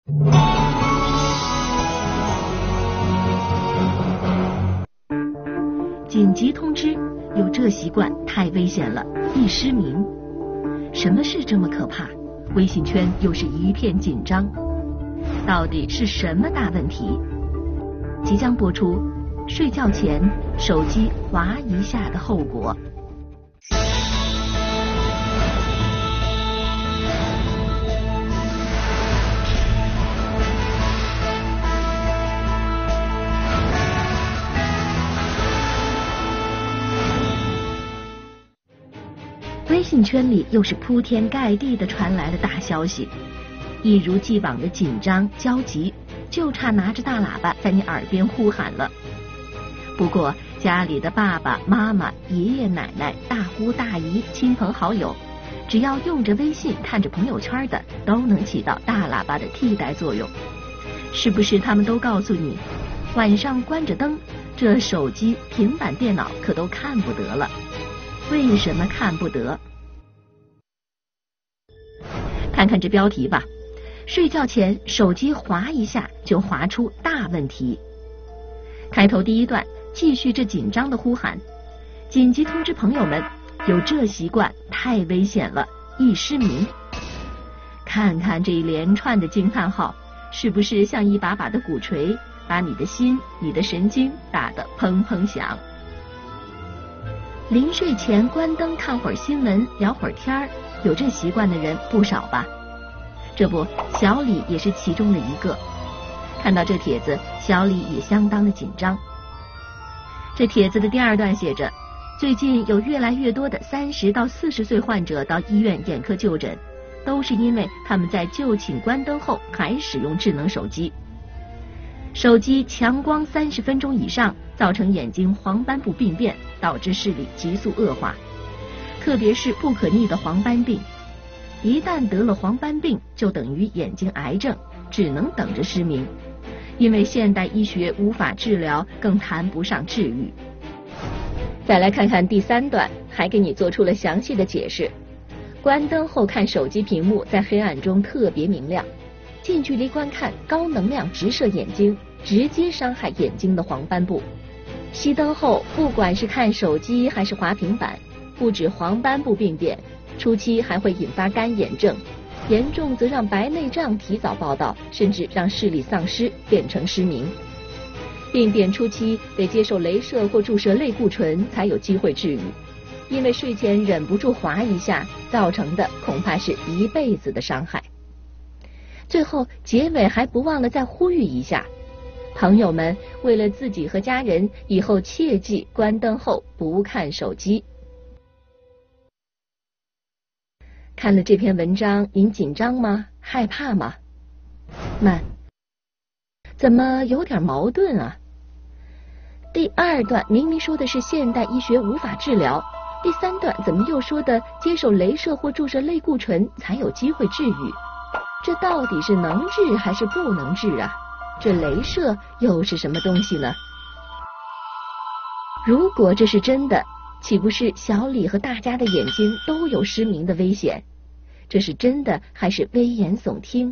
紧急通知，有这习惯太危险了，易失明。什么事这么可怕？微信圈又是一片紧张，到底是什么大问题？即将播出，睡觉前手机滑一下的后果。微信圈里又是铺天盖地的传来了大消息，一如既往的紧张焦急，就差拿着大喇叭在你耳边呼喊了。不过家里的爸爸妈妈、爷爷奶奶、大姑大姨、亲朋好友，只要用着微信看着朋友圈的，都能起到大喇叭的替代作用。是不是他们都告诉你，晚上关着灯，这手机、平板电脑可都看不得了？为什么看不得？看看这标题吧，睡觉前手机滑一下就滑出大问题。开头第一段继续这紧张的呼喊，紧急通知朋友们，有这习惯太危险了，易失明。看看这一连串的惊叹号，是不是像一把把的鼓槌，把你的心、你的神经打得砰砰响？临睡前关灯看会儿新闻，聊会儿天儿，有这习惯的人不少吧？这不，小李也是其中的一个。看到这帖子，小李也相当的紧张。这帖子的第二段写着，最近有越来越多的30到40岁患者到医院眼科就诊，都是因为他们在就寝关灯后还使用智能手机。手机强光30分钟以上，造成眼睛黄斑部病变，导致视力急速恶化，特别是不可逆的黄斑病。一旦得了黄斑病，就等于眼睛癌症，只能等着失明。因为现代医学无法治疗，更谈不上治愈。再来看看第3段，还给你做出了详细的解释。关灯后看手机屏幕，在黑暗中特别明亮，近距离观看高能量直射眼睛，直接伤害眼睛的黄斑部。熄灯后，不管是看手机还是滑平板，不止黄斑部病变，初期还会引发干眼症，严重则让白内障提早报道，甚至让视力丧失，变成失明。病变初期得接受雷射或注射类固醇才有机会治愈，因为睡前忍不住滑一下，造成的恐怕是一辈子的伤害。最后结尾还不忘了再呼吁一下，朋友们，为了自己和家人，以后切记关灯后不看手机。看了这篇文章，您紧张吗？害怕吗？慢，怎么有点矛盾啊？第2段明明说的是现代医学无法治疗，第3段怎么又说的接受雷射或注射类固醇才有机会治愈？这到底是能治还是不能治啊？这雷射又是什么东西呢？如果这是真的，岂不是小李和大家的眼睛都有失明的危险？这是真的还是危言耸听？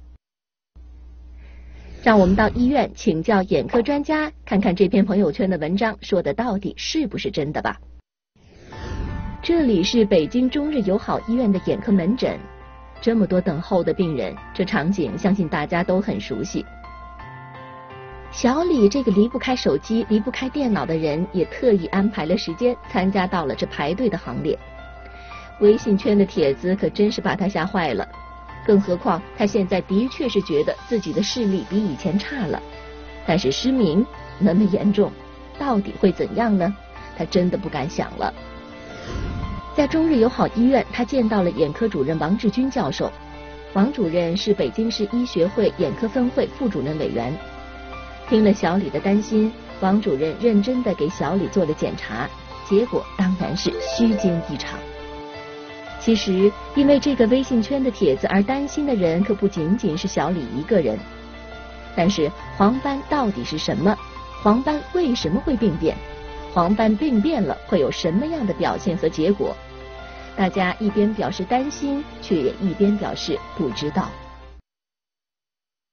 让我们到医院请教眼科专家，看看这篇朋友圈的文章说的到底是不是真的吧。这里是北京中日友好医院的眼科门诊，这么多等候的病人，这场景相信大家都很熟悉。小李这个离不开手机、离不开电脑的人，也特意安排了时间参加到了这排队的行列。微信圈的帖子可真是把他吓坏了，更何况他现在的确是觉得自己的视力比以前差了，但是失明那么严重，到底会怎样呢？他真的不敢想了。在中日友好医院，他见到了眼科主任王志军教授。王主任是北京市医学会眼科分会副主任委员。听了小李的担心，王主任认真地给小李做了检查，结果当然是虚惊一场。其实因为这个微信圈的帖子而担心的人可不仅仅是小李一个人。但是黄斑到底是什么？黄斑为什么会病变？黄斑病变了会有什么样的表现和结果？大家一边表示担心，却也一边表示不知道。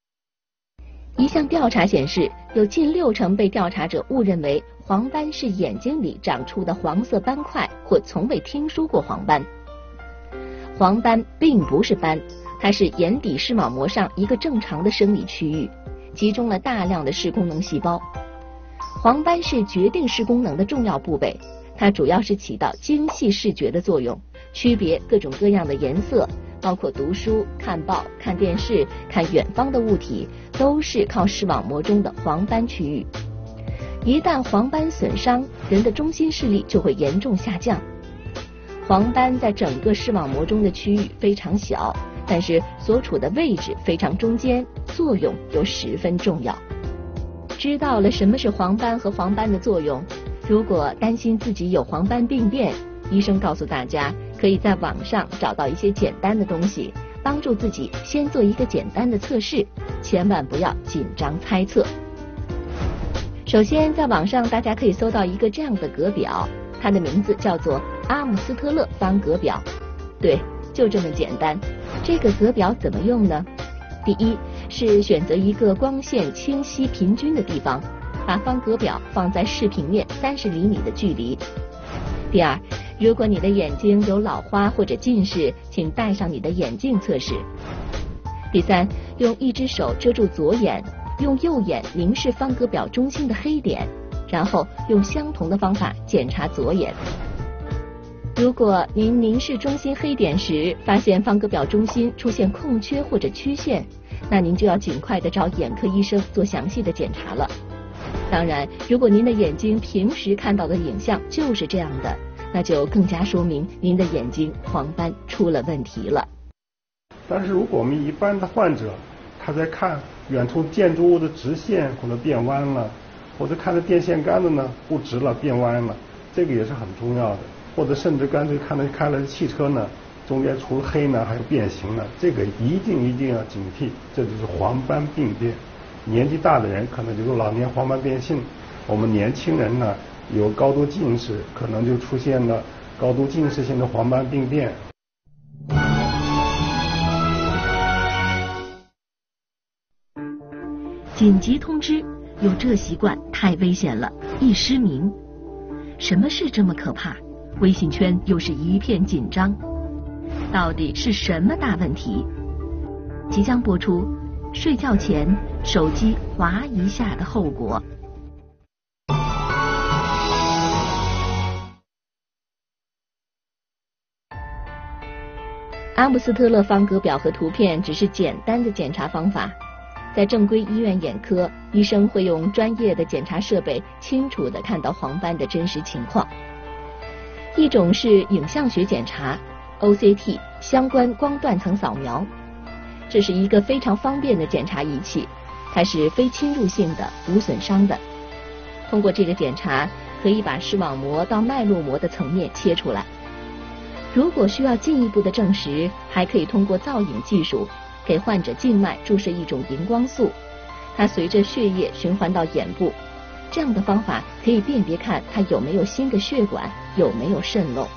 一项调查显示，有近60%被调查者误认为黄斑是眼睛里长出的黄色斑块，或从未听说过黄斑。黄斑并不是斑，它是眼底视网膜上一个正常的生理区域，集中了大量的视功能细胞。黄斑是决定视功能的重要部位，它主要是起到精细视觉的作用，区别各种各样的颜色，包括读书、看报、看电视、看远方的物体，都是靠视网膜中的黄斑区域。一旦黄斑损伤，人的中心视力就会严重下降。黄斑在整个视网膜中的区域非常小，但是所处的位置非常中间，作用又十分重要。知道了什么是黄斑和黄斑的作用，如果担心自己有黄斑病变，医生告诉大家，可以在网上找到一些简单的东西，帮助自己先做一个简单的测试，千万不要紧张猜测。首先，在网上大家可以搜到一个这样的格表，它的名字叫做阿姆斯特勒方格表。对，就这么简单。这个格表怎么用呢？第一，是选择一个光线清晰平均的地方，把方格表放在视平面30厘米的距离。第二，如果你的眼睛有老花或者近视，请戴上你的眼镜测试。第三，用一只手遮住左眼，用右眼凝视方格表中心的黑点，然后用相同的方法检查左眼。如果您凝视中心黑点时，发现方格表中心出现空缺或者曲线，那您就要尽快的找眼科医生做详细的检查了。当然，如果您的眼睛平时看到的影像就是这样的，那就更加说明您的眼睛黄斑出了问题了。 但是如果我们一般的患者，他在看远处建筑物的直线或者变弯了，或者看着电线杆子呢不直了变弯了，这个也是很重要的。或者甚至干脆开了汽车呢，中间除了黑呢还有变形呢，这个一定要警惕，这就是黄斑病变。年纪大的人可能就是老年黄斑变性，我们年轻人呢有高度近视，可能就出现了高度近视性的黄斑病变。 紧急通知，有这习惯太危险了，易失明。什么事这么可怕？微信圈又是一片紧张，到底是什么大问题？即将播出，睡觉前手机滑一下的后果。阿姆斯特勒方格表和图片只是简单的检查方法，在正规医院眼科，医生会用专业的检查设备清楚地看到黄斑的真实情况。一种是影像学检查 OCT 相关光断层扫描，这是一个非常方便的检查仪器，它是非侵入性的、无损伤的。通过这个检查，可以把视网膜到脉络膜的层面切出来。如果需要进一步的证实，还可以通过造影技术给患者静脉注射一种荧光素，它随着血液循环到眼部。这样的方法可以辨别看它有没有新的血管，有没有渗漏。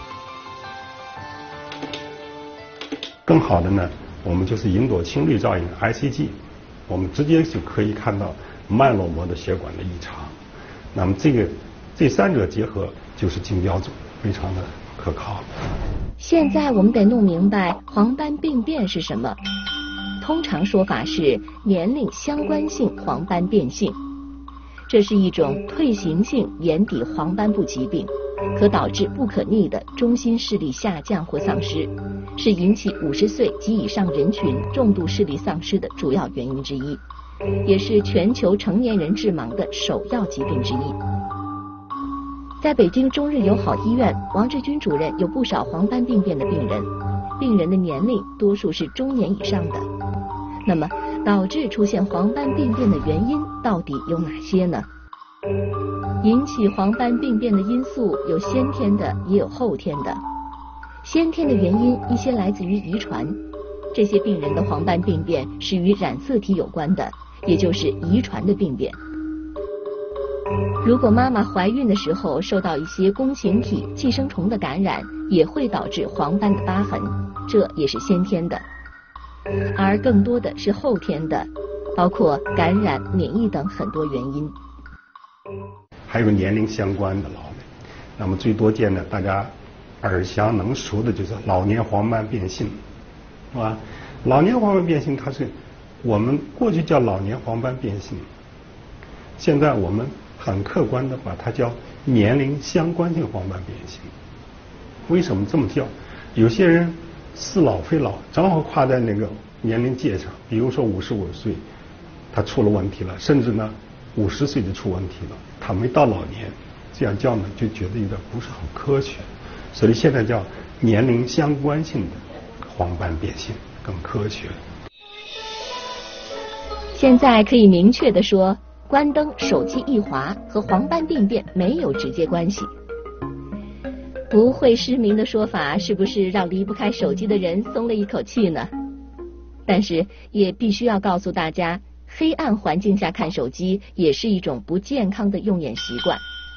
更好的呢，我们就是银朵清滤造影 ICG， 我们直接就可以看到脉络膜的血管的异常。那么这三者结合就是竞标组，非常的可靠。 现在我们得弄明白黄斑病变是什么。通常说法是年龄相关性黄斑变性。这是一种退行性眼底黄斑部疾病，可导致不可逆的中心视力下降或丧失，是引起50岁及以上人群重度视力丧失的主要原因之一，也是全球成年人致盲的首要疾病之一。在北京中日友好医院，王志军主任有不少黄斑病变的病人，病人的年龄多数是中年以上的。那么导致出现黄斑病变的原因到底有哪些呢？引起黄斑病变的因素有先天的，也有后天的。先天的原因一些来自于遗传，这些病人的黄斑病变是与染色体有关的，也就是遗传的病变。如果妈妈怀孕的时候受到一些弓形体寄生虫的感染，也会导致黄斑的疤痕，这也是先天的。而更多的是后天的， 包括感染、免疫等很多原因。 还有年龄相关的老年，那么最多见的大家耳详能熟的就是老年黄斑变性，是吧？老年黄斑变性它是我们过去叫老年黄斑变性，现在我们很客观的把它叫年龄相关性黄斑变性。为什么这么叫？有些人似老非老，正好跨在那个年龄界上，比如说55岁他出了问题了，甚至呢50岁就出问题了，他没到老年，这样叫呢就觉得有点不是很科学，所以现在叫年龄相关性的黄斑变性更科学。 现在可以明确地说，关灯手机一滑和黄斑病变没有直接关系。不会失明的说法是不是让离不开手机的人松了一口气呢？但是也必须要告诉大家，黑暗环境下看手机也是一种不健康的用眼习惯。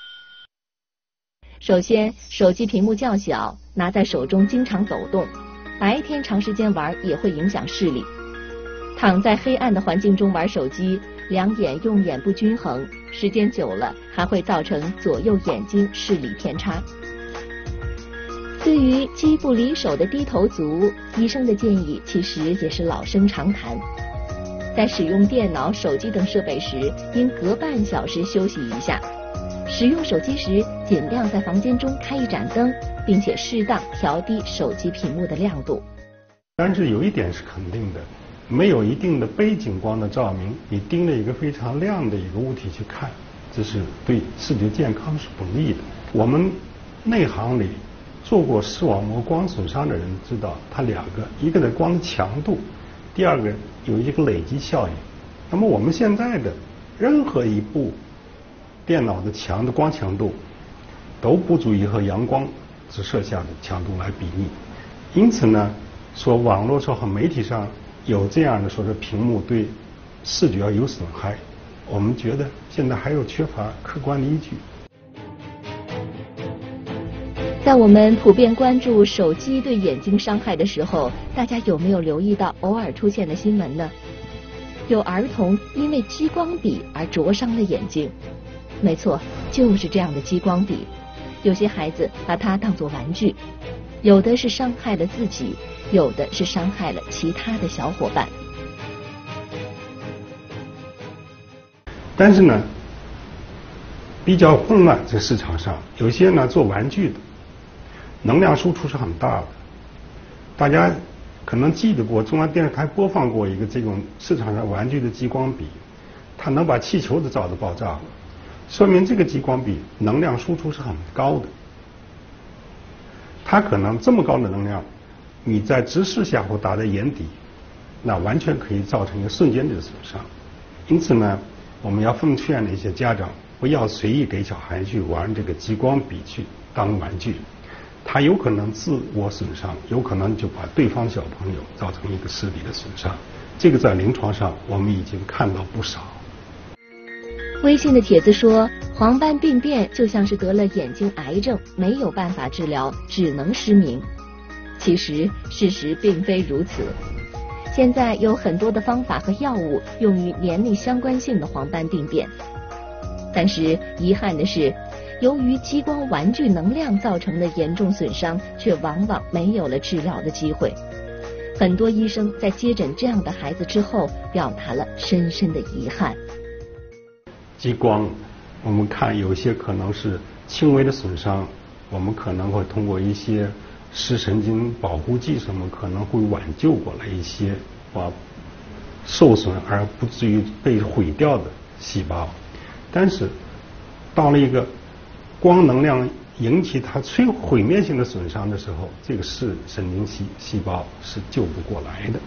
首先，手机屏幕较小，拿在手中经常走动，白天长时间玩也会影响视力。躺在黑暗的环境中玩手机，两眼用眼不均衡，时间久了还会造成左右眼睛视力偏差。对于机不离手的低头族，医生的建议其实也是老生常谈。在使用电脑、手机等设备时，应隔半小时休息一下。使用手机时，尽量在房间中开一盏灯，并且适当调低手机屏幕的亮度。 但是有一点是肯定的，没有一定的背景光的照明，你盯着一个非常亮的一个物体去看，这是对视觉健康是不利的。我们内行里做过视网膜光损伤的人知道，它两个，一个是光的强度，第二个有一个累积效应。那么我们现在的任何一部电脑的光强度都不足以和阳光直射下的强度来比拟。因此呢，说网络上和媒体上有这样的说是屏幕对视觉有损害，我们觉得现在还有缺乏客观的依据。 在我们普遍关注手机对眼睛伤害的时候，大家有没有留意到偶尔出现的新闻呢？有儿童因为激光笔而灼伤了眼睛。没错，就是这样的激光笔。有些孩子把它当作玩具，有的是伤害了自己，有的是伤害了其他的小伙伴。 但是呢，比较混乱，这市场上有些呢做玩具的，能量输出是很大的。大家可能记得过中央电视台播放过一个这种市场上玩具的激光笔，它能把气球都照得爆炸了，说明这个激光笔能量输出是很高的。它可能这么高的能量，你在直视下或打在眼底，那完全可以造成一个瞬间的损伤。因此呢，我们要奉劝那些家长不要随意给小孩去玩这个激光笔去当玩具，它有可能自我损伤，有可能就把对方小朋友造成一个视力的损伤。这个在临床上我们已经看到不少。 微信的帖子说，黄斑病变就像是得了眼睛癌症，没有办法治疗，只能失明。其实事实并非如此。现在有很多的方法和药物用于年龄相关性的黄斑病变，但是遗憾的是，由于激光玩具能量造成的严重损伤，却往往没有了治疗的机会。很多医生在接诊这样的孩子之后，表达了深深的遗憾。 激光，我们看有些可能是轻微的损伤，我们可能会通过一些视神经保护剂什么，可能会挽救过来一些受损而不至于被毁掉的细胞。但是到了一个光能量引起它毁灭性的损伤的时候，这个视神经细胞是救不过来的。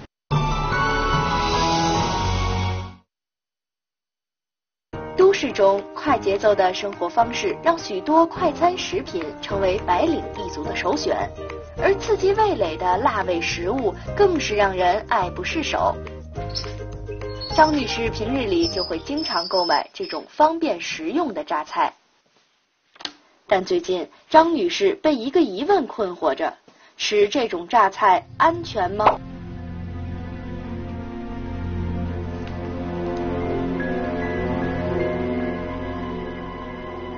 都市中快节奏的生活方式让许多快餐食品成为白领一族的首选，而刺激味蕾的辣味食物更是让人爱不释手。张女士平日里就会经常购买这种方便实用的榨菜，但最近张女士被一个疑问困惑着：吃这种榨菜安全吗？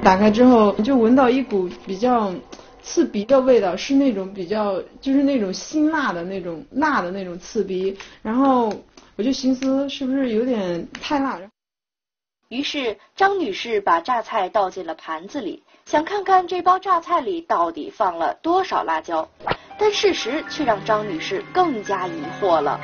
打开之后就闻到一股比较刺鼻的味道，是那种比较就是那种辛辣的那种刺鼻，然后我就寻思是不是有点太辣。 于是张女士把榨菜倒进了盘子里，想看看这包榨菜里到底放了多少辣椒，但事实却让张女士更加疑惑了。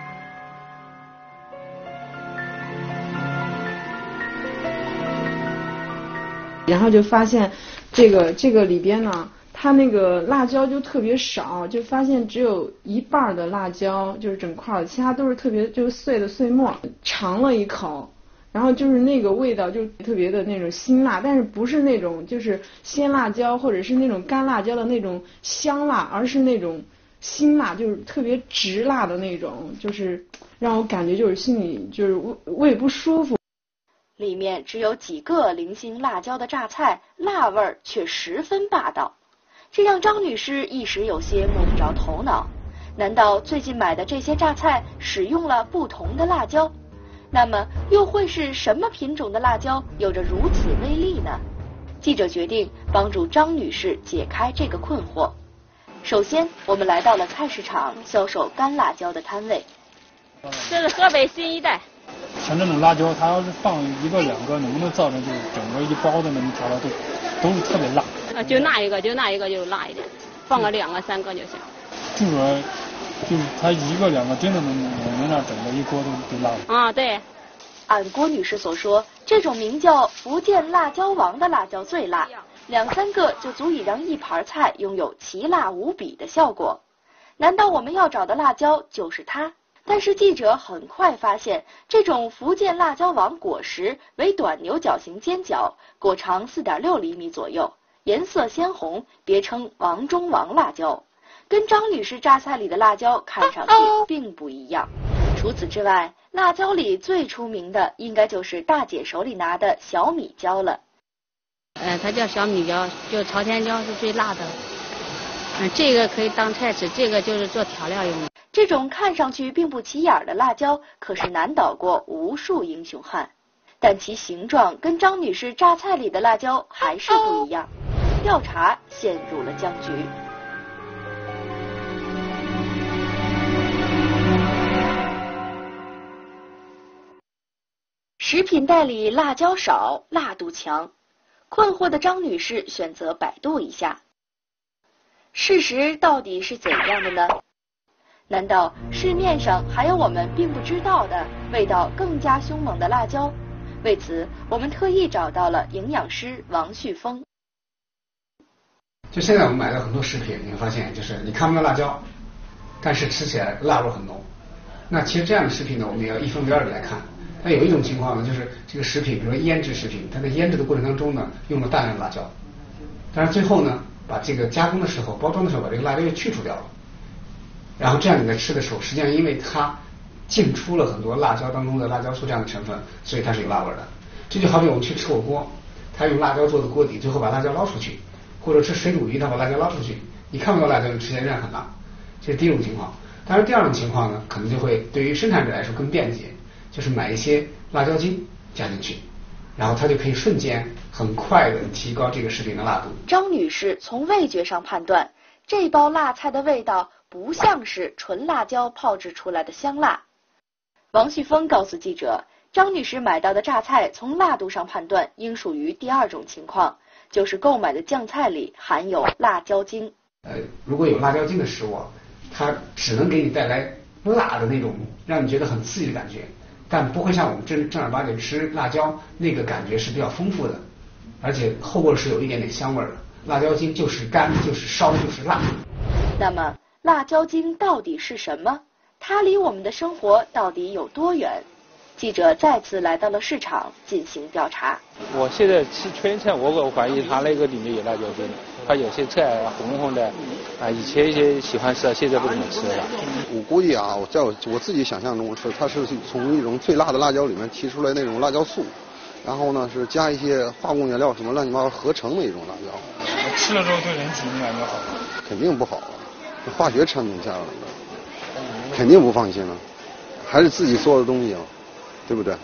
然后就发现这个里边呢，它那个辣椒就特别少，就发现只有一半的辣椒就是整块的，其他都是特别就是碎的碎末。尝了一口，然后就是那个味道就特别的那种辛辣，但是不是那种就是鲜辣椒或者是那种干辣椒的那种香辣，而是那种辛辣，就是特别直辣的那种，就是让我感觉就是心里就是胃不舒服。 里面只有几个零星辣椒的榨菜，辣味儿却十分霸道，这让张女士一时有些摸不着头脑。难道最近买的这些榨菜使用了不同的辣椒？那么又会是什么品种的辣椒有着如此威力呢？记者决定帮助张女士解开这个困惑。首先，我们来到了菜市场销售干辣椒的摊位。 这是河北新一代。 像这种辣椒，它要是放一个两个，能不能造成就是整个一包的那种调料都是特别辣？ 就那一个就辣一点，放个2个3个就行。 就说就是它1个2个真的能让整个一锅都辣了。 啊，对。 按郭女士所说，这种名叫福建辣椒王的辣椒最辣，2、3个就足以让一盘菜拥有奇辣无比的效果。难道我们要找的辣椒就是它？但是记者很快发现，这种福建辣椒王果实为短牛角形尖角，果长4.6厘米左右，颜色鲜红，别称王中王辣椒，跟张女士榨菜里的辣椒看上去并不一样。除此之外，辣椒里最出名的应该就是大姐手里拿的小米椒了。 它叫小米椒，就朝天椒是最辣的。这个可以当菜吃，这个就是做调料用的。 这种看上去并不起眼的辣椒，可是难倒过无数英雄汉。但其形状跟张女士榨菜里的辣椒还是不一样，调查陷入了僵局。食品袋里辣椒少，辣度强，困惑的张女士选择百度一下。事实到底是怎样的呢？难道市面上还有我们并不知道的味道更加凶猛的辣椒？为此，我们特意找到了营养师王旭峰。 就现在我们买的很多食品，你会发现就是你看不到辣椒，但是吃起来辣味很浓。那其实这样的食品呢，我们也要一分为二的来看。那有一种情况呢，就是这个食品，比如说腌制食品，它在腌制的过程当中呢，用了大量的辣椒，但是最后呢，把这个加工的时候、包装的时候，把这个辣椒又去除掉了。然后这样你在吃的时候，实际上因为它进出了很多辣椒当中的辣椒素这样的成分，所以它是有辣味的。这就好比我们去吃火锅，它用辣椒做的锅底，最后把辣椒捞出去，或者吃水煮鱼，它把辣椒捞出去，你看不到辣椒，你吃起来仍然很辣。这是第一种情况。当然第二种情况呢，可能就会对于生产者来说更便捷，就是买一些辣椒精加进去，然后它就可以瞬间很快的提高这个食品的辣度。 张女士从味觉上判断，这包辣菜的味道不像是纯辣椒炮制出来的香辣。王旭峰告诉记者，张女士买到的榨菜从辣度上判断应属于第二种情况，就是购买的酱菜里含有辣椒精。 如果有辣椒精的食物，它只能给你带来辣的那种让你觉得很刺激的感觉，但不会像我们正儿八经吃辣椒那个感觉是比较丰富的，而且后味是有一点点香味的。辣椒精就是干，就是烧，就是辣。 那么辣椒精到底是什么？它离我们的生活到底有多远？记者再次来到了市场进行调查。 我现在吃川菜，我怀疑它那个里面有辣椒精，它有些菜红红的以前一些喜欢吃，现在不怎么吃了。 我估计啊，我自己想象中是它是从一种最辣的辣椒里面提出来那种辣椒素，然后呢是加一些化工原料什么乱七八糟合成的一种辣椒。 我吃了之后对人体应该好？ 肯定不好啊，化学产品加上的，肯定不放心了，还是自己做的东西啊，对不对？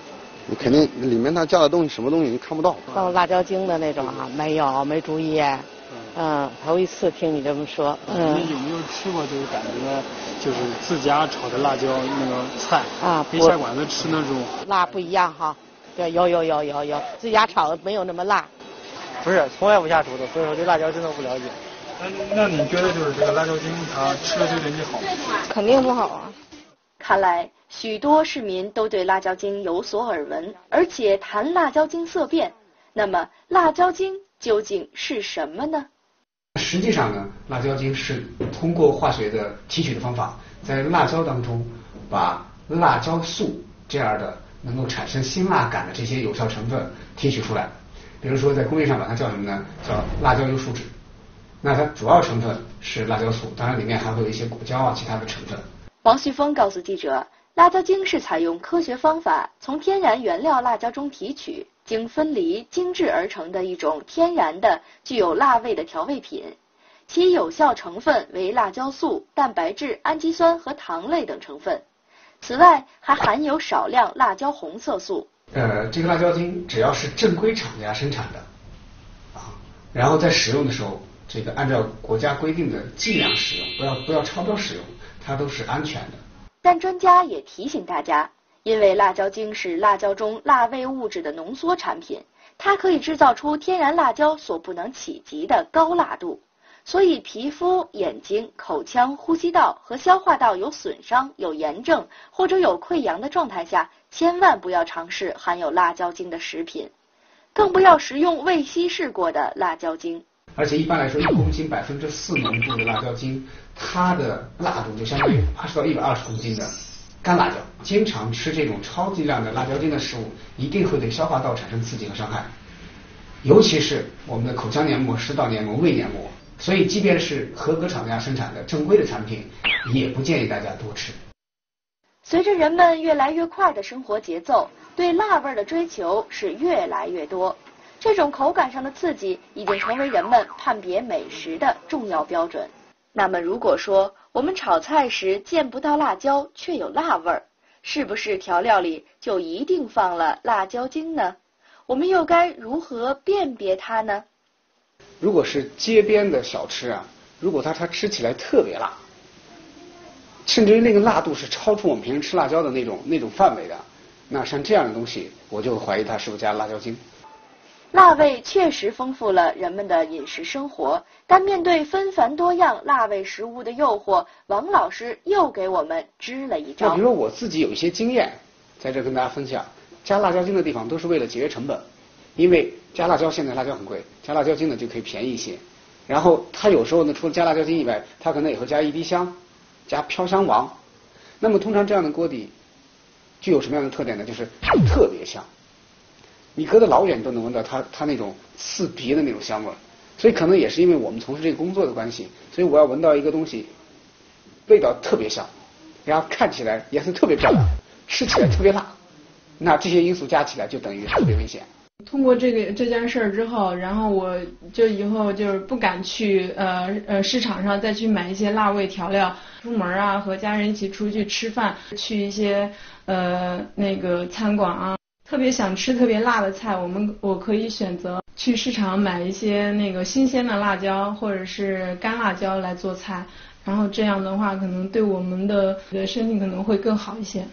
你肯定里面它加的东西什么东西你看不到。 放辣椒精的那种啊，没注意。头一次听你这么说。 你有没有吃过就是感觉就是自家炒的辣椒那个菜啊？跟下馆子吃那种辣不一样哈。对，有，自家炒的没有那么辣。 不是，从来不下厨的，所以说对辣椒真的不了解。 那你觉得就是这个辣椒精它吃了对人体好吗？ 肯定不好啊。 看来许多市民都对辣椒精有所耳闻，而且谈辣椒精色变。那么辣椒精究竟是什么呢？ 实际上呢，辣椒精是通过化学的提取的方法，在辣椒当中把辣椒素这样的能够产生辛辣感的这些有效成分提取出来。比如说在工业上把它叫什么呢？叫辣椒油树脂。那它主要成分是辣椒素，当然里面还会有一些果胶啊其他的成分。 王旭峰告诉记者，辣椒精是采用科学方法从天然原料辣椒中提取，经分离精制而成的一种天然的具有辣味的调味品，其有效成分为辣椒素、蛋白质、氨基酸和糖类等成分。此外还含有少量辣椒红色素。 这个辣椒精只要是正规厂家生产的然后在使用的时候，这个按照国家规定的剂量使用，不要超标使用，它都是安全的。 但专家也提醒大家，因为辣椒精是辣椒中辣味物质的浓缩产品，它可以制造出天然辣椒所不能企及的高辣度，所以皮肤、眼睛、口腔、呼吸道和消化道有损伤、有炎症或者有溃疡的状态下，千万不要尝试含有辣椒精的食品，更不要食用未稀释过的辣椒精。 而且一般来说，1公斤4%浓度的辣椒精，它的辣度就相当于80到120公斤的干辣椒。经常吃这种超级量的辣椒精的食物，一定会对消化道产生刺激和伤害，尤其是我们的口腔黏膜、食道黏膜、胃黏膜。所以即便是合格厂家生产的正规的产品，也不建议大家多吃。 随着人们越来越快的生活节奏，对辣味的追求是越来越多。这种口感上的刺激已经成为人们判别美食的重要标准。那么如果说我们炒菜时见不到辣椒却有辣味儿，是不是调料里就一定放了辣椒精呢？我们又该如何辨别它呢？ 如果是街边的小吃啊，如果它吃起来特别辣，甚至于那个辣度是超出我们平时吃辣椒的那种范围的，那像这样的东西，我就怀疑它是不是加了辣椒精。 辣味确实丰富了人们的饮食生活，但面对纷繁多样辣味食物的诱惑，王老师又给我们支了一招。 比如说我自己有一些经验，在这跟大家分享。加辣椒精的地方都是为了节约成本，因为加辣椒现在辣椒很贵，加辣椒精呢就可以便宜一些。然后它有时候呢，除了加辣椒精以外，它可能也会加一滴香，加飘香王。那么通常这样的锅底具有什么样的特点呢？就是特别香。你隔得老远都能闻到它那种刺鼻的那种香味，所以可能也是因为我们从事这个工作的关系，所以我要闻到一个东西，味道特别香，然后看起来颜色特别漂亮，吃起来特别辣，那这些因素加起来就等于特别危险。 通过这件事儿之后，然后我就以后就是不敢去市场上再去买一些辣味调料，出门啊和家人一起出去吃饭，去一些那个餐馆啊。特别想吃特别辣的菜，我可以选择去市场买一些那个新鲜的辣椒或者是干辣椒来做菜，然后这样的话可能对我们的身体可能会更好一些。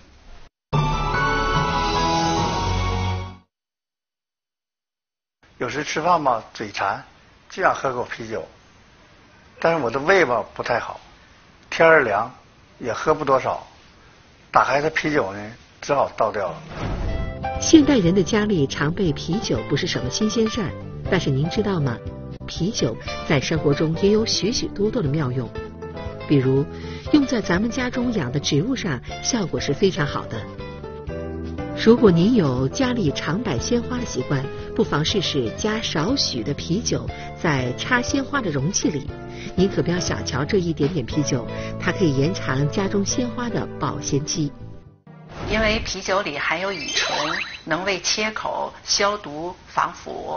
有时吃饭吧嘴馋，就想喝口啤酒，但是我的胃吧不太好，天儿凉也喝不多少，打开这啤酒呢只好倒掉了。 现代人的家里常备啤酒不是什么新鲜事儿，但是您知道吗？啤酒在生活中也有许许多多的妙用，比如用在咱们家中养的植物上，效果是非常好的。如果您有家里常摆鲜花的习惯，不妨试试加少许的啤酒在插鲜花的容器里。您可不要小瞧这一点点啤酒，它可以延长家中鲜花的保鲜期。 因为啤酒里含有乙醇，能为切口、消毒、防腐，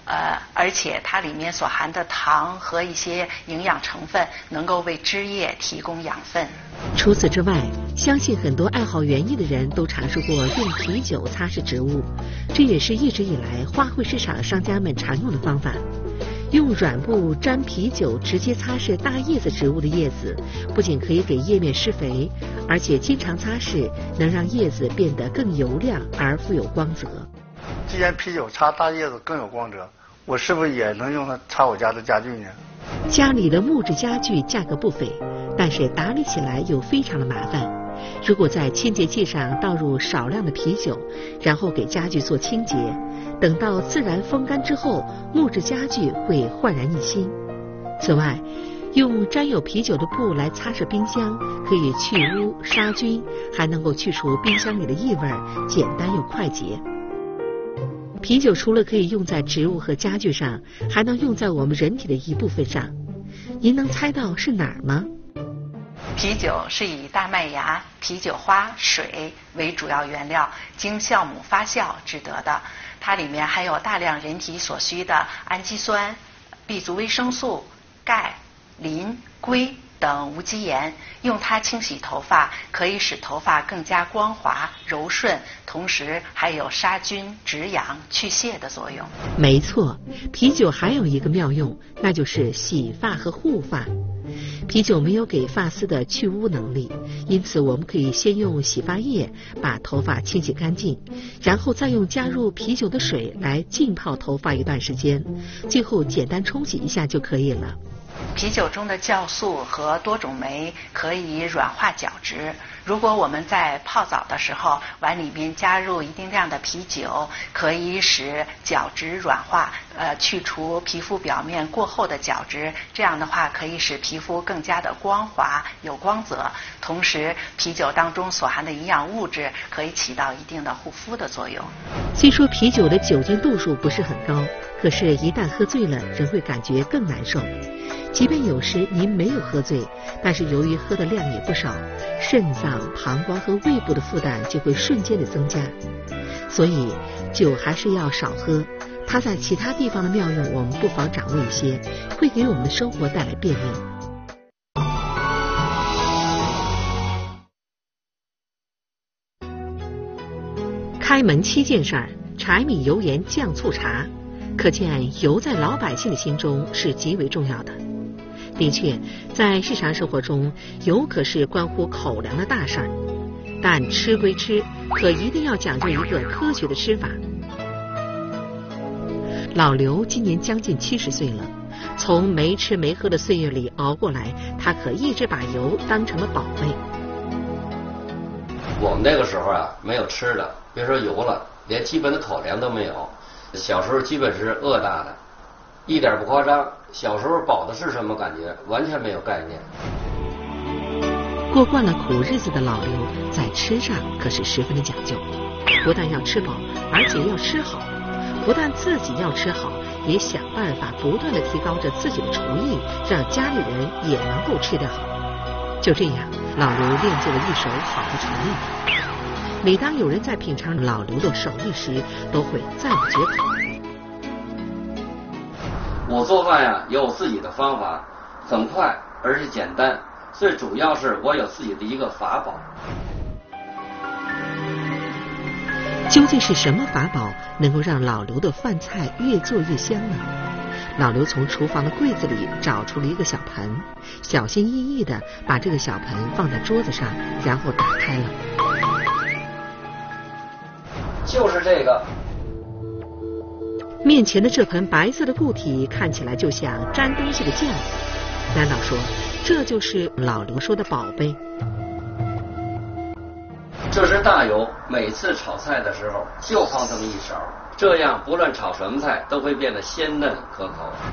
而且它里面所含的糖和一些营养成分能够为枝叶提供养分。 除此之外，相信很多爱好园艺的人都尝试过用啤酒擦拭植物，这也是一直以来花卉市场商家们常用的方法。用软布沾啤酒直接擦拭大叶子植物的叶子，不仅可以给叶面施肥，而且经常擦拭能让叶子变得更油亮而富有光泽。 既然啤酒擦大叶子更有光泽，我是不是也能用它擦我家的家具呢？ 家里的木质家具价格不菲，但是打理起来又非常的麻烦。如果在清洁剂上倒入少量的啤酒，然后给家具做清洁，等到自然风干之后，木质家具会焕然一新。此外，用沾有啤酒的布来擦拭冰箱，可以去污杀菌，还能够去除冰箱里的异味，简单又快捷。啤酒除了可以用在植物和家具上，还能用在我们人体的一部分上。您能猜到是哪儿吗？ 啤酒是以大麦芽、啤酒花、水为主要原料，经酵母发酵制得的。它里面含有大量人体所需的氨基酸、B 族维生素、钙、磷、硅等无机盐，用它清洗头发，可以使头发更加光滑柔顺，同时还有杀菌、止痒、去屑的作用。 没错，啤酒还有一个妙用，那就是洗发和护发。啤酒没有给发丝的去污能力，因此我们可以先用洗发液把头发清洗干净，然后再用加入啤酒的水来浸泡头发一段时间，最后简单冲洗一下就可以了。 啤酒中的酵素和多种酶可以软化角质。如果我们在泡澡的时候碗里面加入一定量的啤酒，可以使角质软化，去除皮肤表面过厚的角质。这样的话可以使皮肤更加的光滑有光泽。同时，啤酒当中所含的营养物质可以起到一定的护肤的作用。 虽说啤酒的酒精度数不是很高，可是一旦喝醉了，人会感觉更难受。即便有时您没有喝醉，但是由于喝的量也不少，肾脏、膀胱和胃部的负担就会瞬间的增加。所以酒还是要少喝，它在其他地方的妙用我们不妨掌握一些，会给我们的生活带来便利。开门7件事儿，柴米油盐酱醋茶，可见油在老百姓的心中是极为重要的。的确，在日常生活中，油可是关乎口粮的大事儿。但吃归吃，可一定要讲究一个科学的吃法。老刘今年将近70岁了，从没吃没喝的岁月里熬过来，他可一直把油当成了宝贝。 我们那个时候啊，没有吃的，别说油了，连基本的口粮都没有。小时候基本是饿大的，一点不夸张。小时候饱的是什么感觉，完全没有概念。 过惯了苦日子的老刘，在吃上可是十分的讲究，不但要吃饱，而且要吃好。不但自己要吃好，也想办法不断地提高着自己的厨艺，让家里人也能够吃得好。就这样，老刘练就了一手好的厨艺。每当有人在品尝老刘的手艺时，都会赞不绝口。 我做饭呀，有我自己的方法，很快而且简单，最主要是我有自己的一个法宝。 究竟是什么法宝能够让老刘的饭菜越做越香呢？老刘从厨房的柜子里找出了一个小盆，小心翼翼地把这个小盆放在桌子上，然后打开了。 就是这个。 面前的这盆白色的固体看起来就像沾东西的酱，难道说这就是老刘说的宝贝？ 这是大油，每次炒菜的时候就放这么一勺，这样不论炒什么菜都会变得鲜嫩可口。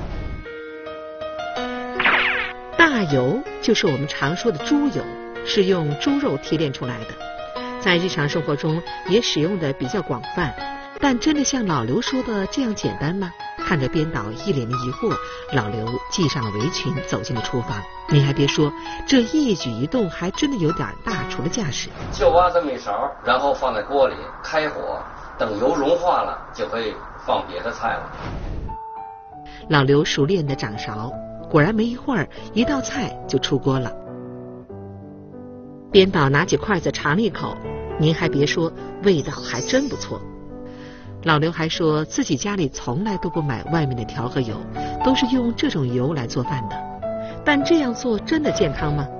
大油就是我们常说的猪油，是用猪肉提炼出来的，在日常生活中也使用的比较广泛。但真的像老刘说的这样简单吗？看着编导一脸的疑惑，老刘系上了围裙走进了厨房。你还别说，这一举一动还真的有点大厨的架势。 就挖这么一勺，然后放在锅里开火，等油融化了就可以放别的菜了。 老刘熟练地掌勺，果然没一会儿，一道菜就出锅了。编导拿起筷子尝了一口，您还别说，味道还真不错。老刘还说自己家里从来都不买外面的调和油，都是用这种油来做饭的。但这样做真的健康吗？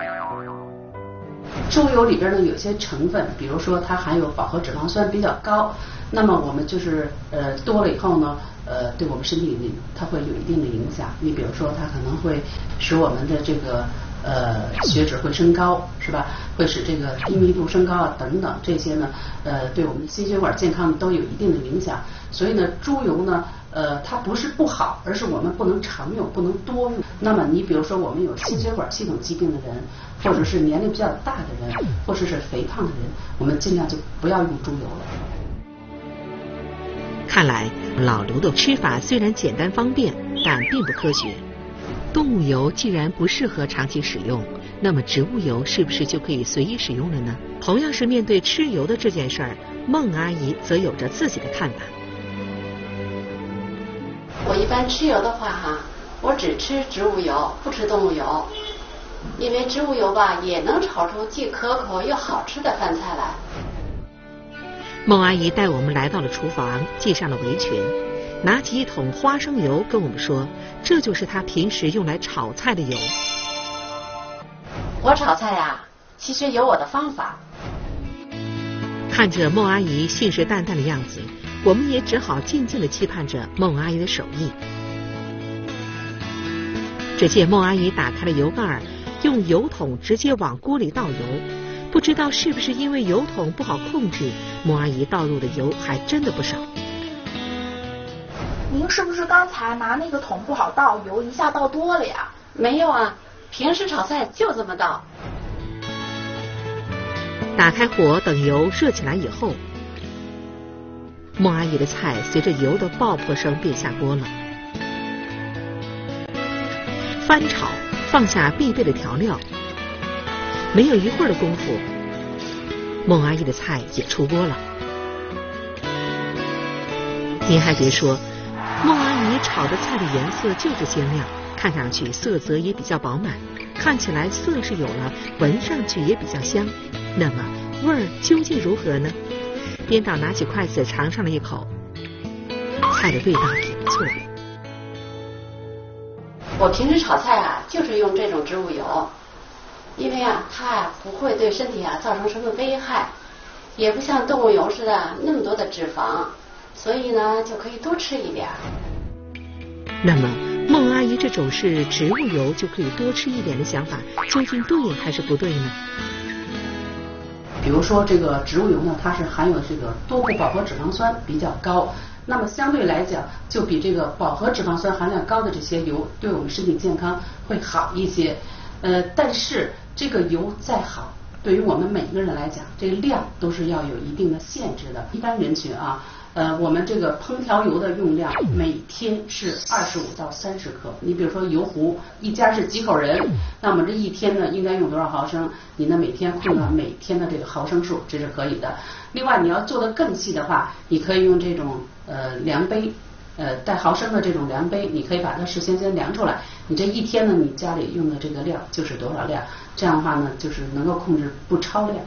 猪油里边呢有些成分，比如说它含有饱和脂肪酸比较高，那么我们就是多了以后呢，对我们身体里它会有一定的影响。你比如说它可能会使我们的这个血脂会升高，是吧？会使这个低密度升高啊等等，这些呢对我们的心血管健康都有一定的影响。所以呢，猪油呢它不是不好，而是我们不能常用，不能多用。那么你比如说我们有心血管系统疾病的人，或者是年龄比较大的人，或者是肥胖的人，我们尽量就不要用猪油了。 看来老刘的吃法虽然简单方便，但并不科学。动物油既然不适合长期使用，那么植物油是不是就可以随意使用了呢？同样是面对吃油的这件事儿，孟阿姨则有着自己的看法。 我一般吃油的话我只吃植物油，不吃动物油，因为植物油吧也能炒出既可口又好吃的饭菜来。 孟阿姨带我们来到了厨房，系上了围裙，拿起一桶花生油跟我们说，这就是她平时用来炒菜的油。 我炒菜其实有我的方法。 看着孟阿姨信誓旦旦的样子，我们也只好静静地期盼着孟阿姨的手艺。只见孟阿姨打开了油盖，用油桶直接往锅里倒油。不知道是不是因为油桶不好控制，孟阿姨倒入的油还真的不少。 您是不是刚才拿那个桶不好倒，油一下倒多了呀？ 没有平时炒菜就这么倒。 打开火，等油热起来以后，孟阿姨的菜随着油的爆破声便下锅了。翻炒，放下必备的调料，没有一会儿的功夫，孟阿姨的菜也出锅了。您还别说，孟阿姨炒的菜的颜色就是鲜亮，看上去色泽也比较饱满，看起来色是有了，闻上去也比较香。那么味儿究竟如何呢？编导拿起筷子尝上了一口，菜的味道也不错。 我平时炒菜就是用这种植物油，因为它不会对身体造成什么危害，也不像动物油似的那么多的脂肪，所以呢就可以多吃一点。 那么孟阿姨这种是植物油就可以多吃一点的想法，究竟对还是不对呢？ 比如说这个植物油呢，它是含有这个多不饱和脂肪酸比较高，那么相对来讲就比这个饱和脂肪酸含量高的这些油对我们身体健康会好一些。但是这个油再好，对于我们每个人来讲，这个量都是要有一定的限制的。一般人群我们这个烹调油的用量每天是25到30克。你比如说油壶一家是几口人，那么这一天呢应该用多少毫升？你呢每天控制每天的这个毫升数，这是可以的。另外你要做得更细的话，你可以用这种量杯，带毫升的这种量杯，你可以把它事先量出来。你这一天呢，你家里用的这个量就是多少量，这样的话呢，就是能够控制不超量。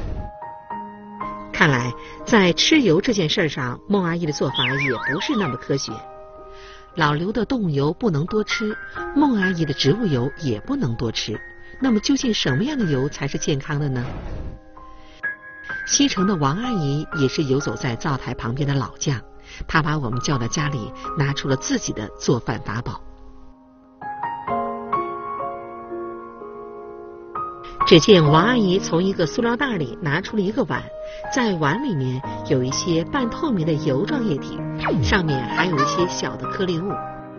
看来在吃油这件事上，孟阿姨的做法也不是那么科学。老刘的动物油不能多吃，孟阿姨的植物油也不能多吃。那么究竟什么样的油才是健康的呢？西城的王阿姨也是游走在灶台旁边的老将，她把我们叫到家里，拿出了自己的做饭法宝。只见王阿姨从一个塑料袋里拿出了一个碗，在碗里面有一些半透明的油状液体，上面还有一些小的颗粒物。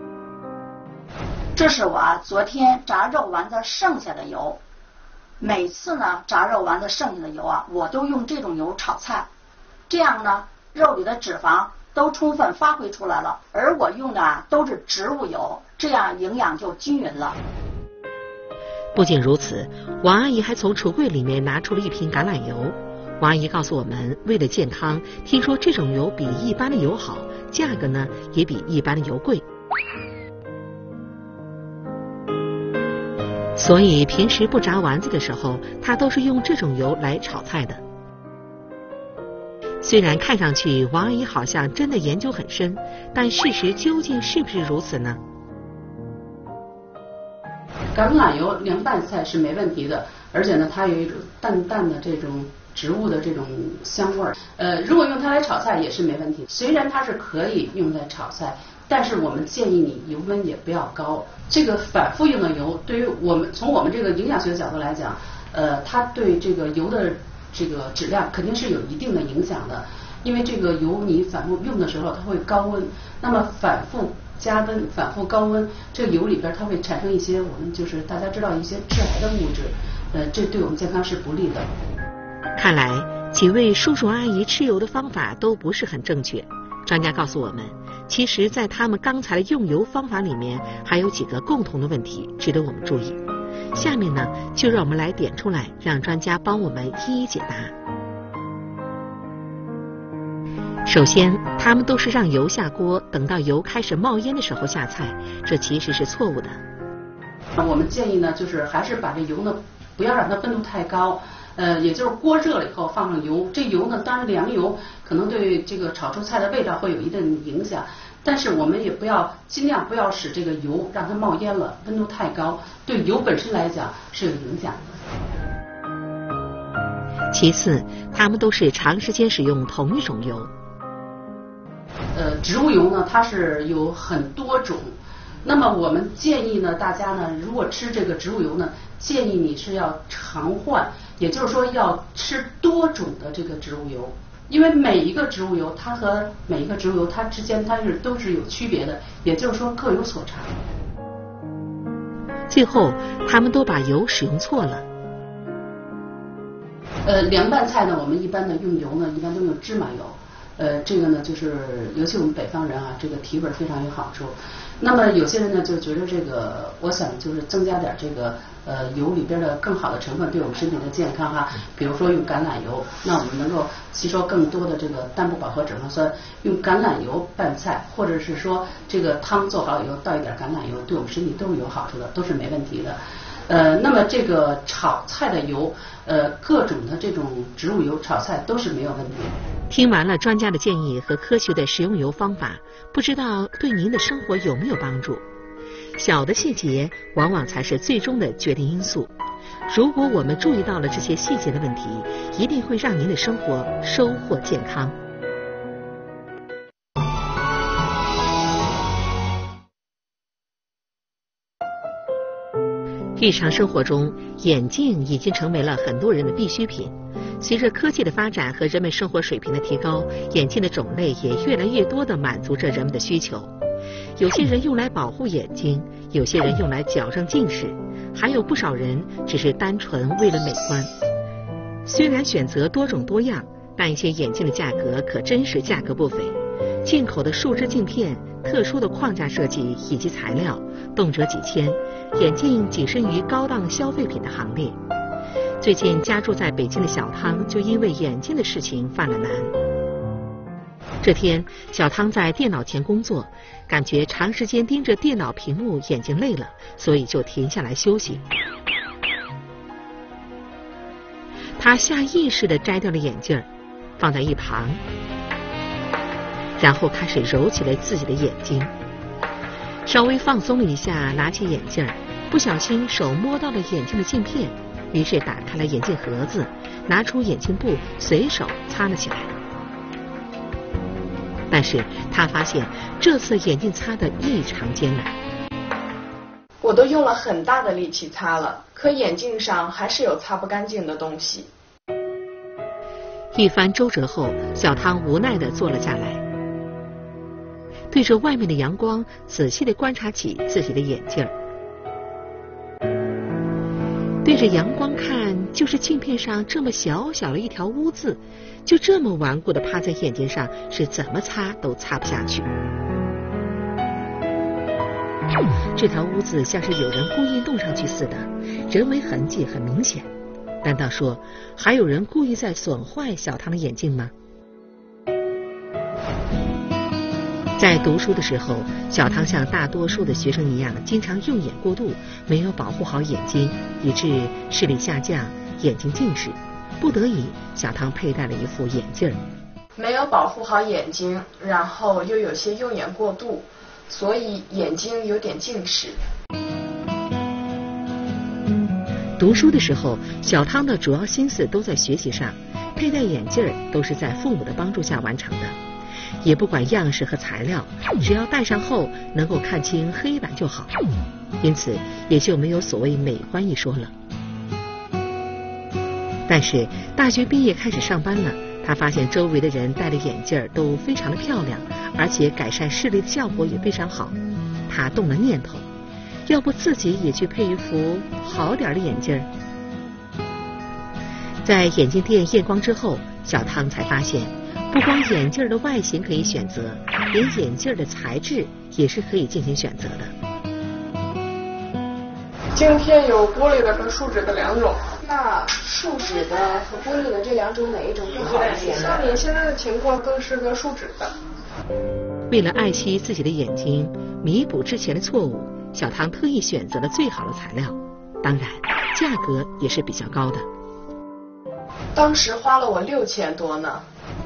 这是我昨天炸肉丸子剩下的油，每次呢炸肉丸子剩下的油我都用这种油炒菜，这样呢肉里的脂肪都充分发挥出来了，而我用的都是植物油，这样营养就均匀了。 不仅如此，王阿姨还从橱柜里面拿出了一瓶橄榄油。王阿姨告诉我们，为了健康，听说这种油比一般的油好，价格呢也比一般的油贵。 所以平时不炸丸子的时候，他都是用这种油来炒菜的。虽然看上去王阿姨好像真的研究很深，但事实究竟是不是如此呢？ 橄榄油凉拌菜是没问题的，而且呢，它有一种淡淡的这种植物的这种香味儿。如果用它来炒菜也是没问题。虽然它是可以用来炒菜，但是我们建议你油温也不要高。这个反复用的油，对于从我们这个营养学的角度来讲，它对这个油的这个质量肯定是有一定的影响的。因为这个油你反复用的时候，它会高温，那么反复加温、反复高温，这个油里边它会产生一些我们就是大家知道一些致癌的物质，这对我们健康是不利的。 看来几位叔叔阿姨吃油的方法都不是很正确。专家告诉我们，其实在他们刚才的用油方法里面还有几个共同的问题值得我们注意。下面呢，就让我们来点出来，让专家帮我们一一解答。首先，他们都是让油下锅，等到油开始冒烟的时候下菜，这其实是错误的。 我们建议呢，就是还是把这油呢，不要让它温度太高，也就是锅热了以后放上油，这油呢，当然凉油可能对这个炒出菜的味道会有一定影响，但是我们也尽量不要使这个油让它冒烟了，温度太高，对油本身来讲是有影响的。 其次，他们都是长时间使用同一种油。 植物油呢，它是有很多种。那么我们建议呢，大家呢，如果吃这个植物油呢，建议你是要常换，也就是说要吃多种的这个植物油，因为每一个植物油它和每一个植物油它之间都是有区别的，也就是说各有所长。 最后，他们都把油使用错了。 凉拌菜呢，我们一般的用油呢，一般都用芝麻油。这个呢，就是尤其我们北方人啊，这个提味非常有好处。那么有些人呢，就觉得这个，我想就是增加点这个油里边的更好的成分，对我们身体的健康哈。比如说用橄榄油，那我们能够吸收更多的这个单不饱和脂肪酸。用橄榄油拌菜，或者是说这个汤做好以后倒一点橄榄油，对我们身体都是有好处的，都是没问题的。那么这个炒菜的油，各种的这种植物油炒菜都是没有问题的。 听完了专家的建议和科学的食用油方法，不知道对您的生活有没有帮助？小的细节往往才是最终的决定因素。如果我们注意到了这些细节的问题，一定会让您的生活收获健康。日常生活中，眼镜已经成为了很多人的必需品。随着科技的发展和人们生活水平的提高，眼镜的种类也越来越多地满足着人们的需求。有些人用来保护眼睛，有些人用来矫正近视，还有不少人只是单纯为了美观。虽然选择多种多样，但一些眼镜的价格可真是价格不菲。进口的树脂镜片、特殊的框架设计以及材料，动辄几千，眼镜跻身于高档消费品的行列。最近家住在北京的小汤就因为眼睛的事情犯了难。这天，小汤在电脑前工作，感觉长时间盯着电脑屏幕眼睛累了，所以就停下来休息。他下意识地摘掉了眼镜，放在一旁，然后开始揉起了自己的眼睛。稍微放松了一下，拿起眼镜，不小心手摸到了眼镜的镜片，于是打开了眼镜盒子，拿出眼镜布，随手擦了起来。但是他发现这次眼镜擦得异常艰难。 我都用了很大的力气擦了，可眼镜上还是有擦不干净的东西。 一番周折后，小汤无奈地坐了下来，对着外面的阳光仔细地观察起自己的眼镜。对着阳光看，就是镜片上这么小小的一条污渍，就这么顽固地趴在眼睛上，是怎么擦都擦不下去。这条污渍像是有人故意弄上去似的，人为痕迹很明显。难道说还有人故意在损坏小汤的眼镜吗？ 在读书的时候，小唐像大多数的学生一样，经常用眼过度，没有保护好眼睛，以致视力下降，眼睛近视。不得已，小唐佩戴了一副眼镜。 没有保护好眼睛，然后又有些用眼过度，所以眼睛有点近视。 读书的时候，小汤的主要心思都在学习上，佩戴眼镜都是在父母的帮助下完成的，也不管样式和材料，只要戴上后能够看清黑板就好，因此也就没有所谓美观一说了。但是大学毕业开始上班了，他发现周围的人戴的眼镜都非常的漂亮，而且改善视力的效果也非常好。他动了念头，要不自己也去配一副好点的眼镜。在眼镜店验光之后，小汤才发现，不光眼镜的外形可以选择，连眼镜的材质也是可以进行选择的。 镜片有玻璃的和树脂的两种。那树脂的和玻璃的这两种哪一种更好一些呢？像你现在的情况更适合树脂的。 为了爱惜自己的眼睛，弥补之前的错误，小唐特意选择了最好的材料，当然价格也是比较高的。 当时花了我6000多呢。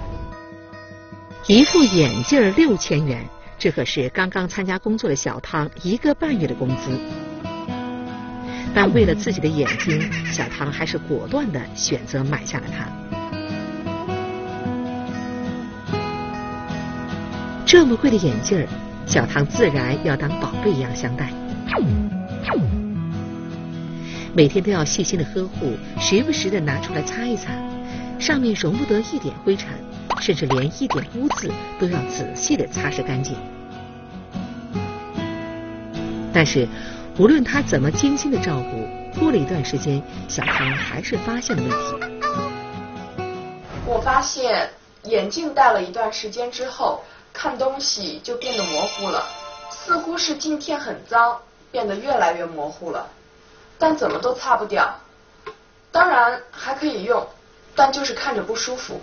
一副眼镜6000元，这可是刚刚参加工作的小汤1个半月的工资。但为了自己的眼睛，小汤还是果断地选择买下了它。这么贵的眼镜，小汤自然要当宝贝一样相待，每天都要细心的呵护，时不时的拿出来擦一擦，上面容不得一点灰尘，甚至连一点污渍都要仔细的擦拭干净。但是无论他怎么精心的照顾，过了一段时间，小汤还是发现了问题。 我发现眼镜戴了一段时间之后，看东西就变得模糊了，似乎是镜片很脏，变得越来越模糊了，但怎么都擦不掉。当然还可以用，但就是看着不舒服。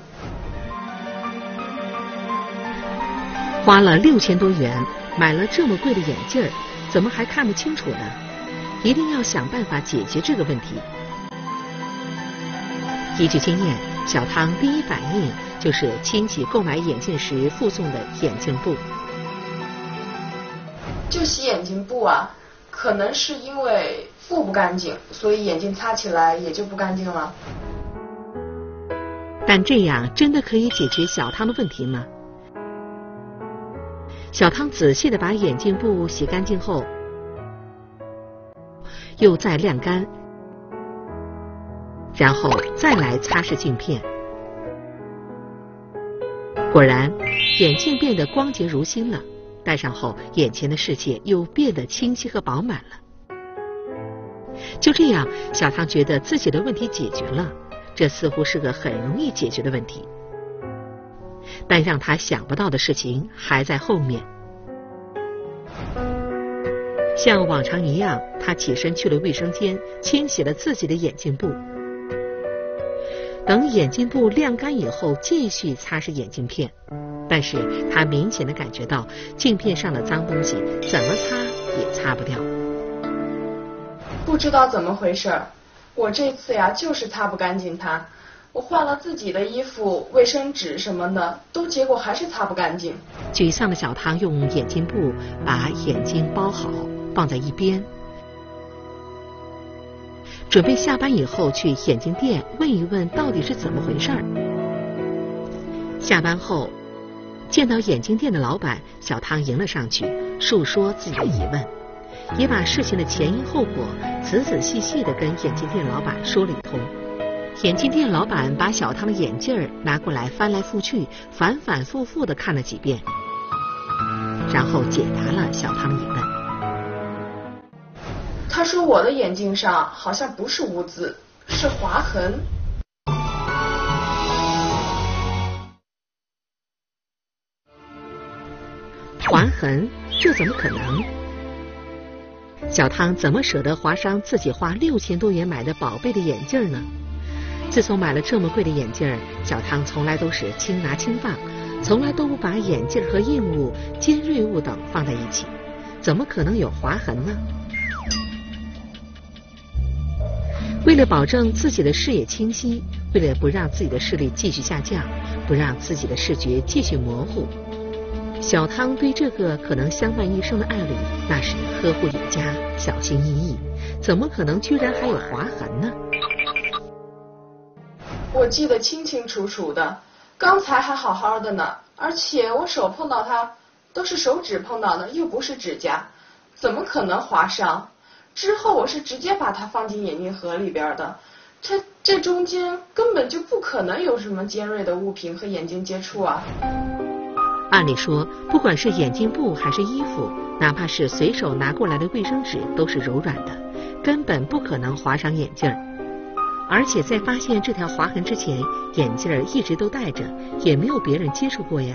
花了6000多元买了这么贵的眼镜，怎么还看不清楚呢？一定要想办法解决这个问题。依据经验，小汤第一反应就是亲戚购买眼镜时附送的眼镜布。 就洗眼镜布啊，可能是因为布不干净，所以眼镜擦起来也就不干净了。 但这样真的可以解决小汤的问题吗？小汤仔细地把眼镜布洗干净后，又再晾干，然后再来擦拭镜片。果然，眼镜变得光洁如新了，戴上后眼前的世界又变得清晰和饱满了。就这样，小汤觉得自己的问题解决了，这似乎是个很容易解决的问题。但让他想不到的事情还在后面。像往常一样，他起身去了卫生间，清洗了自己的眼镜布。等眼镜布晾干以后，继续擦拭眼镜片。但是他明显的感觉到镜片上的脏东西怎么擦也擦不掉。 不知道怎么回事，我这次呀就是擦不干净它。我换了自己的衣服、卫生纸什么的，结果还是擦不干净。 沮丧的小汤用眼镜布把眼睛包好，放在一边，准备下班以后去眼镜店问一问到底是怎么回事。下班后见到眼镜店的老板，小汤迎了上去，述说自己的疑问，也把事情的前因后果仔仔细细地跟眼镜店老板说了一通。眼镜店老板把小汤的眼镜拿过来翻来覆去，反反复复地看了几遍，然后解答了小汤的疑问。 他说我的眼镜上好像不是污渍，是划痕。 划痕？这怎么可能？小汤怎么舍得划伤自己花6000多元买的宝贝的眼镜呢？自从买了这么贵的眼镜，小汤从来都是轻拿轻放， 从来都不把眼镜和硬物、尖锐物等放在一起，怎么可能有划痕呢？为了保证自己的视野清晰，为了不让自己的视力继续下降，不让自己的视觉继续模糊，小汤对这个可能相伴一生的爱侣那是呵护有加，小心翼翼，怎么可能居然还有划痕呢？ 我记得清清楚楚的，刚才还好好的呢，而且我手碰到它都是手指碰到的，又不是指甲，怎么可能划伤？之后我是直接把它放进眼镜盒里边的，这中间根本就不可能有什么尖锐的物品和眼睛接触啊。 按理说，不管是眼镜布还是衣服，哪怕是随手拿过来的卫生纸，都是柔软的，根本不可能划伤眼镜。而且在发现这条划痕之前，眼镜一直都戴着，也没有别人接触过呀。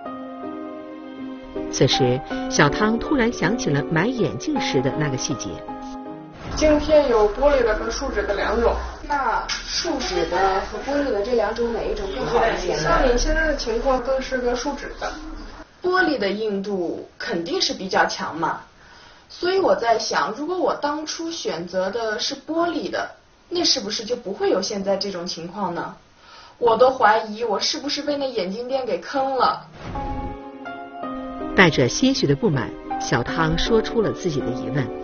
此时，小汤突然想起了买眼镜时的那个细节。 镜片有玻璃的和树脂的两种，那树脂的和玻璃的这两种哪一种更好一些呢？像你现在的情况更适合树脂的，玻璃的硬度肯定是比较强嘛。所以我在想，如果我当初选择的是玻璃的，那是不是就不会有现在这种情况呢？我都怀疑我是不是被那眼镜店给坑了。 带着些许的不满，小汤说出了自己的疑问。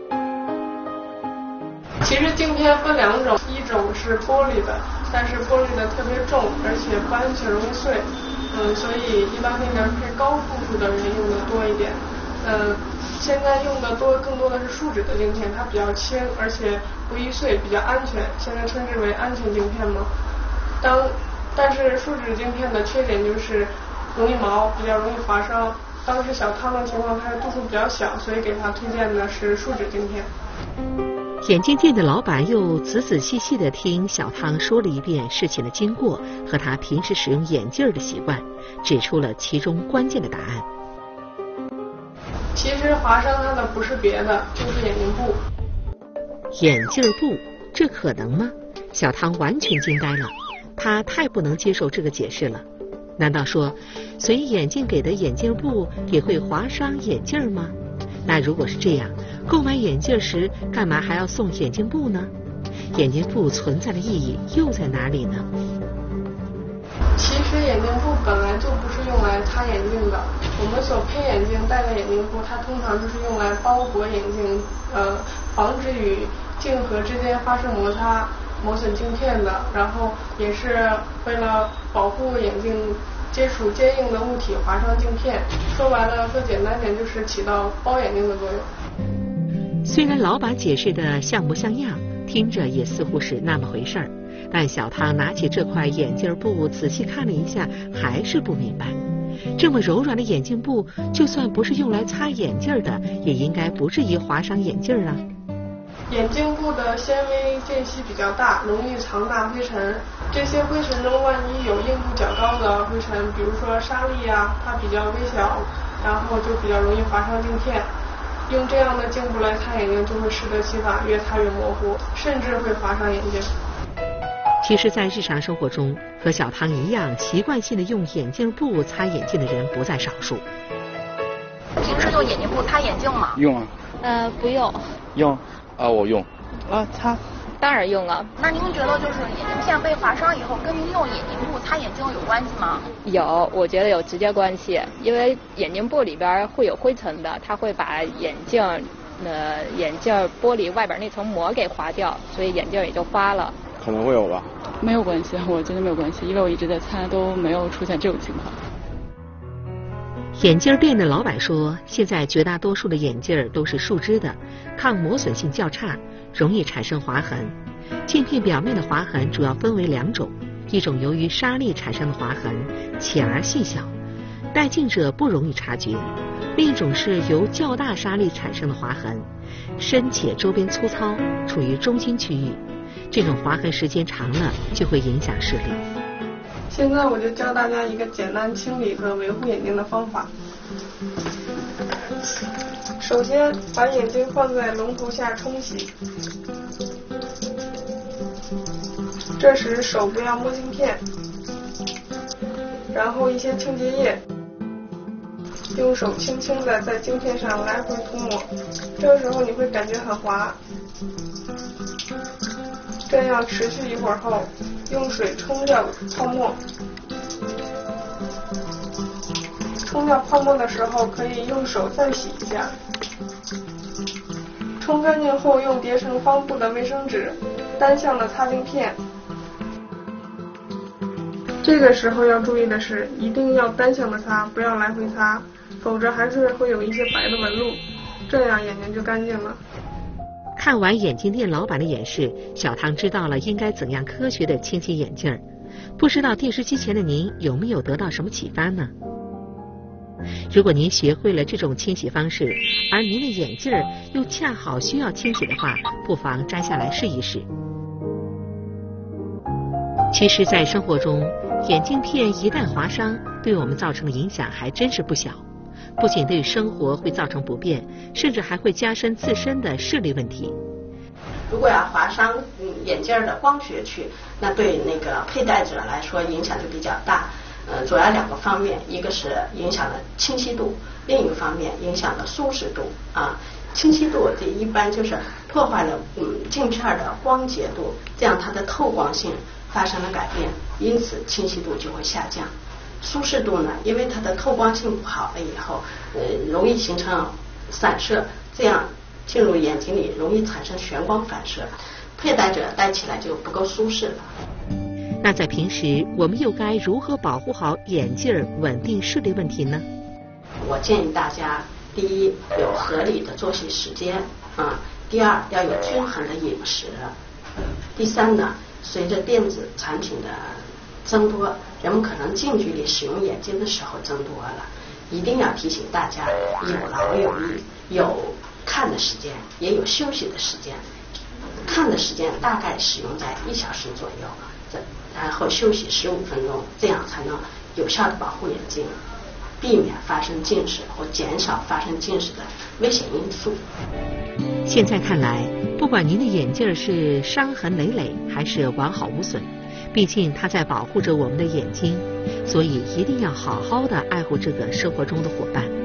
其实镜片分两种，一种是玻璃的，但是玻璃的特别重，而且不安全，容易碎。所以一般性人配高度数的人用的多一点。现在用的更多的是树脂的镜片，它比较轻，而且不易碎，比较安全，现在称之为安全镜片嘛。但是树脂镜片的缺点就是容易毛，比较容易划伤。当时小汤的情况，它的度数比较小，所以给他推荐的是树脂镜片。 眼镜店的老板又仔仔细细地听小汤说了一遍事情的经过和他平时使用眼镜的习惯，指出了其中关键的答案。 其实划伤它的不是别的，就是眼镜布。 眼镜布，这可能吗？小汤完全惊呆了，他太不能接受这个解释了。难道说随眼镜给的眼镜布也会划伤眼镜吗？那如果是这样，购买眼镜时干嘛还要送眼镜布呢？眼镜布存在的意义又在哪里呢？ 其实眼镜布本来就不是用来擦眼镜的，我们所配眼镜戴的眼镜布，它通常就是用来包裹眼镜，防止与镜盒之间发生摩擦，磨损镜片的，然后也是为了保护眼镜接触坚硬的物体划伤镜片。说白了，说简单点，就是起到包眼镜的作用。 虽然老板解释的像不像样，听着也似乎是那么回事儿，但小汤拿起这块眼镜布仔细看了一下，还是不明白。这么柔软的眼镜布，就算不是用来擦眼镜的，也应该不至于划伤眼镜啊。 眼镜布的纤维间隙比较大，容易藏大灰尘。这些灰尘中，万一有硬度较高的灰尘，比如说沙粒啊，它比较微小，然后就比较容易划伤镜片。用这样的镜布来擦眼镜，就会适得其反，越擦越模糊，甚至会划伤眼镜。 其实，在日常生活中，和小汤一样习惯性的用眼镜布擦眼镜的人不在少数。 平时用眼镜布擦眼镜吗？ 用啊。 不用。 用啊，我用。 擦。当然用了。 那您觉得就是眼镜片被划伤以后，跟您用眼镜布擦眼镜有关系吗？ 有，我觉得有直接关系，因为眼镜布里边会有灰尘的，它会把眼镜玻璃外边那层膜给划掉，所以眼镜也就花了。 可能会有吧。 没有关系，我觉得没有关系，因为我一直在擦，都没有出现这种情况。 眼镜店的老板说，现在绝大多数的眼镜都是树脂的，抗磨损性较差，容易产生划痕。镜片表面的划痕主要分为两种，一种由于沙粒产生的划痕，浅而细小，戴镜者不容易察觉；另一种是由较大沙粒产生的划痕，深且周边粗糙，处于中心区域。这种划痕时间长了，就会影响视力。 现在我就教大家一个简单清理和维护眼睛的方法。首先把眼睛放在龙头下冲洗，这时手不要摸镜片， 然后一些清洁液，用手轻轻地在镜片上来回涂抹，这个时候你会感觉很滑。这样持续一会儿后，用水冲掉泡沫。冲掉泡沫的时候，可以用手再洗一下。冲干净后，用叠成方布的卫生纸单向的擦镜片。这个时候要注意的是，一定要单向的擦，不要来回擦，否则还是会有一些白的纹路，这样眼睛就干净了。 看完眼镜店老板的演示，小唐知道了应该怎样科学的清洗眼镜儿。不知道电视机前的您有没有得到什么启发呢？如果您学会了这种清洗方式，而您的眼镜儿又恰好需要清洗的话，不妨摘下来试一试。其实在生活中，眼镜片一旦划伤，对我们造成的影响还真是不小，不仅对生活会造成不便，甚至还会加深自身的视力问题。 如果要划伤眼镜的光学区，那对那个佩戴者来说影响就比较大。主要两个方面，一个是影响了清晰度，另一个方面影响了舒适度啊。清晰度一般就是破坏了镜片的光洁度，这样它的透光性发生了改变，因此清晰度就会下降。舒适度呢，因为它的透光性不好了以后，容易形成散射，这样进入眼睛里容易产生眩光反射，佩戴者戴起来就不够舒适了。 那在平时我们又该如何保护好眼镜稳定视力问题呢？ 我建议大家，第一有合理的作息时间啊，第二要有均衡的饮食，第三呢，随着电子产品的增多，人们可能近距离使用眼睛的时候增多了，一定要提醒大家有劳有逸，有看的时间，也有休息的时间。看的时间大概使用在1小时左右，然后休息15分钟，这样才能有效的保护眼睛，避免发生近视或减少发生近视的危险因素。 现在看来，不管您的眼镜是伤痕累累还是完好无损，毕竟它在保护着我们的眼睛，所以一定要好好的爱护这个生活中的伙伴。